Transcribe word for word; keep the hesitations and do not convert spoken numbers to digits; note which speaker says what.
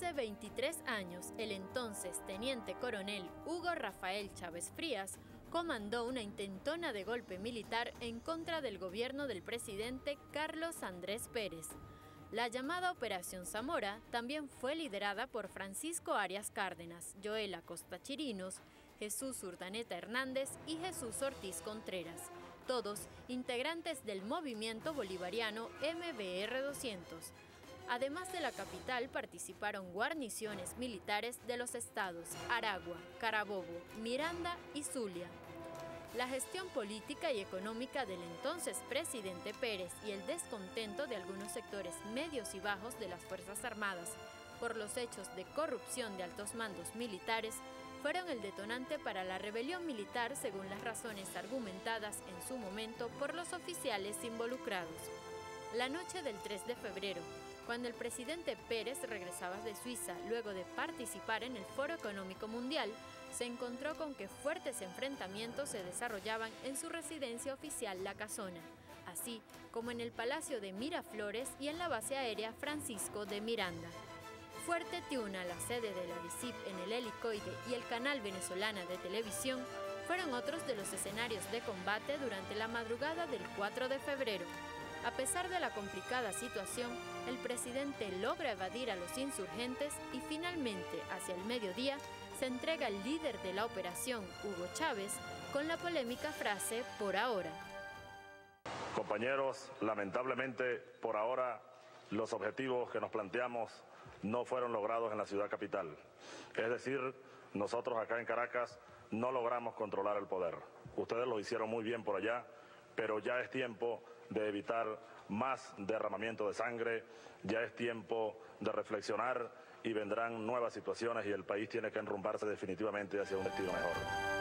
Speaker 1: Hace veintitrés años, el entonces teniente coronel Hugo Rafael Chávez Frías comandó una intentona de golpe militar en contra del gobierno del presidente Carlos Andrés Pérez. La llamada Operación Zamora también fue liderada por Francisco Arias Cárdenas, Joel Acosta Chirinos, Jesús Urdaneta Hernández y Jesús Ortiz Contreras, todos integrantes del movimiento bolivariano M B R doscientos. Además de la capital, participaron guarniciones militares de los estados Aragua, Carabobo, Miranda y Zulia. La gestión política y económica del entonces presidente Pérez y el descontento de algunos sectores medios y bajos de las Fuerzas Armadas por los hechos de corrupción de altos mandos militares fueron el detonante para la rebelión militar según las razones argumentadas en su momento por los oficiales involucrados. La noche del tres de febrero, cuando el presidente Pérez regresaba de Suiza luego de participar en el Foro Económico Mundial, se encontró con que fuertes enfrentamientos se desarrollaban en su residencia oficial La Casona, así como en el Palacio de Miraflores y en la base aérea Francisco de Miranda. Fuerte Tiuna, la sede de la D I C I P en el Helicoide y el canal venezolana de televisión, fueron otros de los escenarios de combate durante la madrugada del cuatro de febrero. A pesar de la complicada situación, el presidente logra evadir a los insurgentes y finalmente, hacia el mediodía, se entrega el líder de la operación, Hugo Chávez, con la polémica frase "por ahora".
Speaker 2: Compañeros, lamentablemente, por ahora, los objetivos que nos planteamos no fueron logrados en la ciudad capital. Es decir, nosotros acá en Caracas no logramos controlar el poder. Ustedes lo hicieron muy bien por allá, pero ya es tiempo de evitar más derramamiento de sangre, ya es tiempo de reflexionar y vendrán nuevas situaciones y el país tiene que enrumbarse definitivamente hacia un destino mejor.